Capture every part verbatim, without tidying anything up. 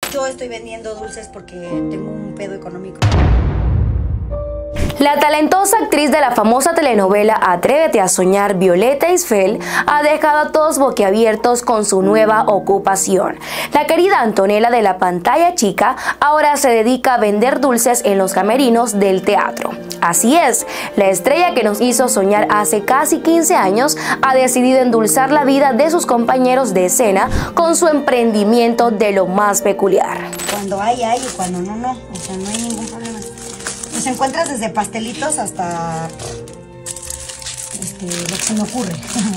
Yo estoy vendiendo dulces porque tengo un pedo económico. La talentosa actriz de la famosa telenovela Atrévete a Soñar, Violeta Isfel, ha dejado a todos boquiabiertos con su nueva ocupación. La querida Antonella de la pantalla chica ahora se dedica a vender dulces en los camerinos del teatro. Así es, la estrella que nos hizo soñar hace casi quince años ha decidido endulzar la vida de sus compañeros de escena con su emprendimiento de lo más peculiar. Cuando hay, hay, y cuando no, no. O sea, no hay ningún problema. Pues encuentras desde pastelitos hasta este, lo que se me ocurre.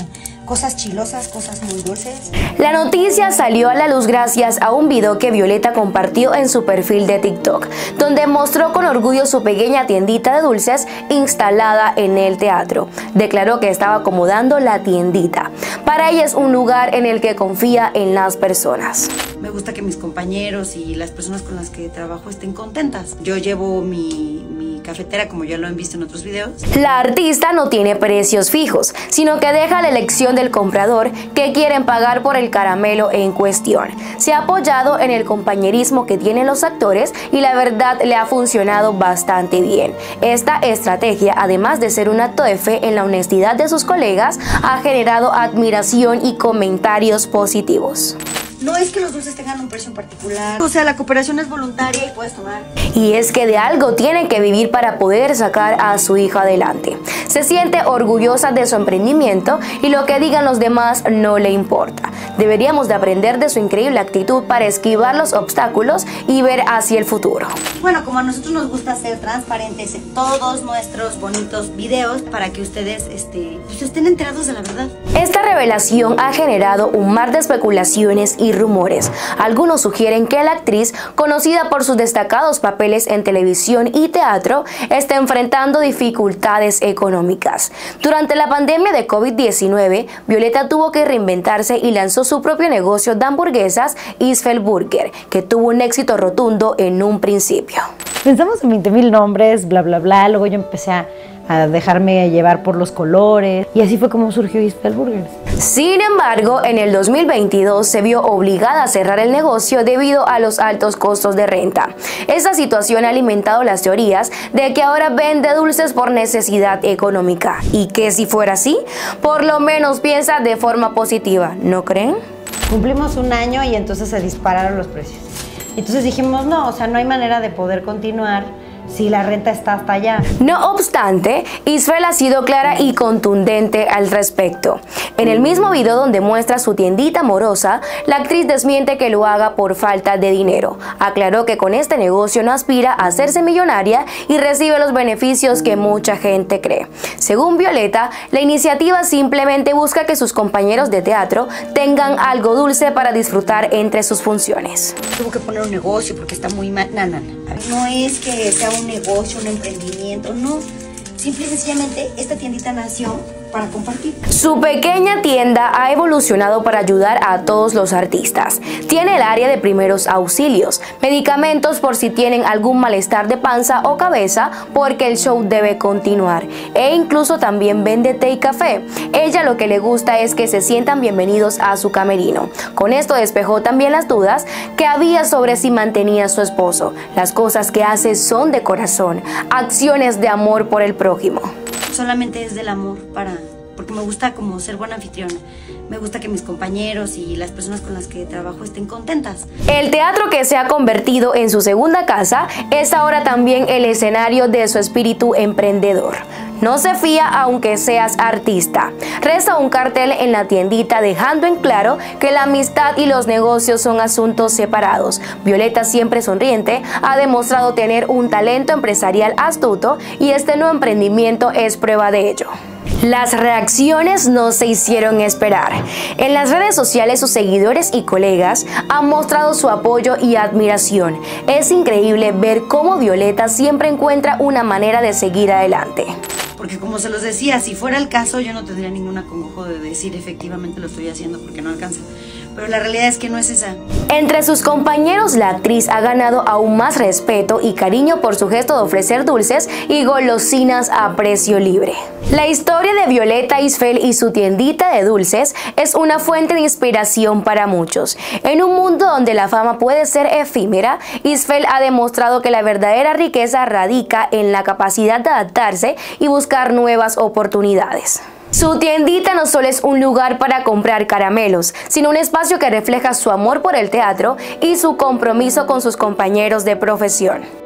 Cosas chilosas, cosas muy dulces. La noticia salió a la luz gracias a un video que Violeta compartió en su perfil de TikTok, donde mostró con orgullo su pequeña tiendita de dulces instalada en el teatro. Declaró que estaba acomodando la tiendita. Para ella es un lugar en el que confía en las personas. Me gusta que mis compañeros y las personas con las que trabajo estén contentas. Yo llevo mi, mi cafetera, como ya lo han visto en otros videos. La artista no tiene precios fijos, sino que deja la elección del comprador que quieren pagar por el caramelo en cuestión. Se ha apoyado en el compañerismo que tienen los actores y la verdad le ha funcionado bastante bien. Esta estrategia, además de ser un acto de fe en la honestidad de sus colegas, ha generado admiración y comentarios positivos. No es que los dulces tengan un precio en particular. O sea, la cooperación es voluntaria y puedes tomar. Y es que de algo tiene que vivir para poder sacar a su hija adelante. Se siente orgullosa de su emprendimiento y lo que digan los demás no le importa. Deberíamos de aprender de su increíble actitud para esquivar los obstáculos y ver hacia el futuro. Bueno, como a nosotros nos gusta ser transparentes en todos nuestros bonitos videos para que ustedes este, pues estén enterados de la verdad. Esta revelación ha generado un mar de especulaciones y rumores. Algunos sugieren que la actriz, conocida por sus destacados papeles en televisión y teatro, está enfrentando dificultades económicas. Durante la pandemia de COVID diecinueve, Violeta tuvo que reinventarse y lanzó su propio negocio de hamburguesas, Isfel Burger, que tuvo un éxito rotundo en un principio. Pensamos en veinte mil nombres, bla bla bla, luego yo empecé a a dejarme llevar por los colores y así fue como surgió Isfel Burgers. Sin embargo, en el dos mil veintidós se vio obligada a cerrar el negocio debido a los altos costos de renta. Esta situación ha alimentado las teorías de que ahora vende dulces por necesidad económica y que si fuera así, por lo menos piensa de forma positiva, ¿no creen? Cumplimos un año y entonces se dispararon los precios. Entonces dijimos, no, o sea, no hay manera de poder continuar si la renta está hasta allá. No obstante, Isfel ha sido clara y contundente al respecto. En el mismo video donde muestra su tiendita amorosa, la actriz desmiente que lo haga por falta de dinero. Aclaró que con este negocio no aspira a hacerse millonaria y recibe los beneficios que mucha gente cree. Según Violeta, la iniciativa simplemente busca que sus compañeros de teatro tengan algo dulce para disfrutar entre sus funciones. Tuvo que poner un negocio porque está muy mal. No, no, no. No es que sea un negocio, un emprendimiento, no. Simple y sencillamente esta tiendita nació para compartir. Su pequeña tienda ha evolucionado para ayudar a todos los artistas. Tiene el área de primeros auxilios, medicamentos por si tienen algún malestar de panza o cabeza porque el show debe continuar, e incluso también vende té y café. Ella lo que le gusta es que se sientan bienvenidos a su camerino. Con esto despejó también las dudas que había sobre si mantenía a su esposo. Las cosas que hace son de corazón, acciones de amor por el prójimo. Solamente es del amor, para, porque me gusta como ser buena anfitriona. Me gusta que mis compañeros y las personas con las que trabajo estén contentas. El teatro, que se ha convertido en su segunda casa, es ahora también el escenario de su espíritu emprendedor. No se fía aunque seas artista. Reza un cartel en la tiendita dejando en claro que la amistad y los negocios son asuntos separados. Violeta, siempre sonriente, ha demostrado tener un talento empresarial astuto y este nuevo emprendimiento es prueba de ello. Las reacciones no se hicieron esperar. En las redes sociales sus seguidores y colegas han mostrado su apoyo y admiración. Es increíble ver cómo Violeta siempre encuentra una manera de seguir adelante. Porque como se los decía, si fuera el caso yo no tendría ningún acongojo de decir efectivamente lo estoy haciendo porque no alcanza. pero la realidad es que no es esa. Entre sus compañeros, la actriz ha ganado aún más respeto y cariño por su gesto de ofrecer dulces y golosinas a precio libre. La historia de Violeta Isfel y su tiendita de dulces es una fuente de inspiración para muchos. En un mundo donde la fama puede ser efímera, Isfel ha demostrado que la verdadera riqueza radica en la capacidad de adaptarse y buscar nuevas oportunidades. Su tiendita no solo es un lugar para comprar caramelos, sino un espacio que refleja su amor por el teatro y su compromiso con sus compañeros de profesión.